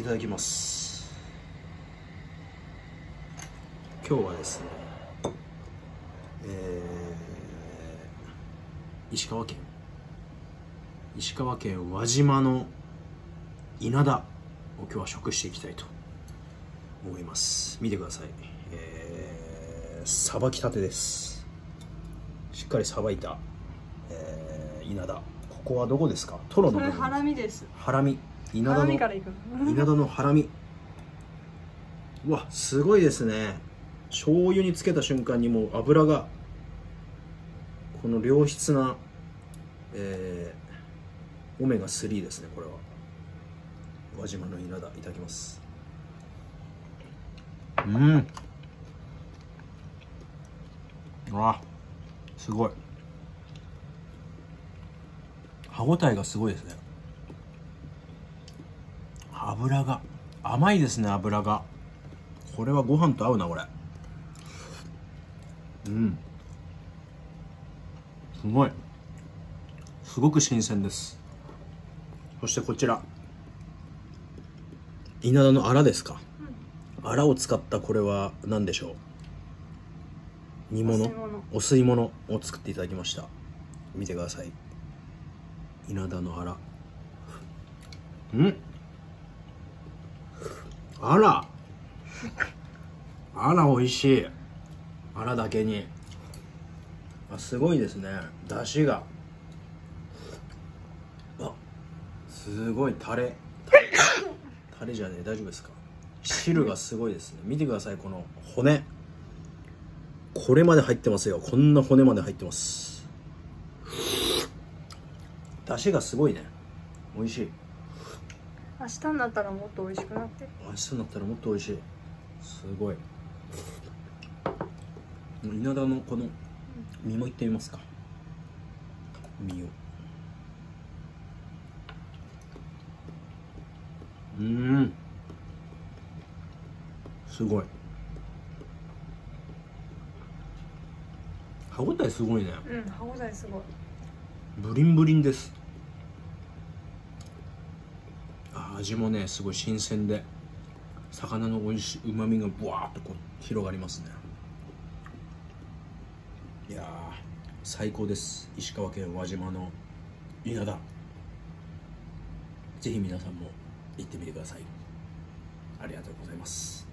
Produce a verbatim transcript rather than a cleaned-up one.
いただきます。今日はですね、えー、石川県石川県輪島の稲田を今日は食していきたいと思います。見てください。えー、さばきたてです。しっかりさばいた、えー、稲田。ここはどこですか？トロの部分。 それハラミです。 ハラミ。稲田のハラミからいくの。 稲田のハラミ。うわ、すごいですね。醤油につけた瞬間にもう油が、この良質な、えー、オメガスリーですね。これは輪島の稲田、いただきます。うん、あ、すごい。歯ごたえがすごいですね。油が甘いですね。油がこれはご飯と合うな、これ。うん、すごい、すごく新鮮です。そしてこちら稲田のアラですか。アラを使ったこれは何でしょう。煮物、お吸い物を作っていただきました。見てください。稲田のアラ。うんあらあら、美味しい。あらだけに、あ、すごいですね。出汁が、あ、すごい。タレタレタレじゃねえ、大丈夫ですか？汁がすごいですね。見てください、この骨。これまで入ってますよ。こんな骨まで入ってます。出汁がすごいね。美味しい。 明日になったらもっと美味しくなって。 明日になったらもっと美味しい。すごい。稲田のこの身もいってみますか。身を。うん、すごい。歯ごたえすごいね。 うん、歯ごたえすごい。 ブリンブリンです。あ、味もねすごい新鮮で、魚の美味しい旨味がブワーっとこう広がりますね。いやー、最高です。石川県輪島の稲田、ぜひ皆さんも行ってみてください。ありがとうございます。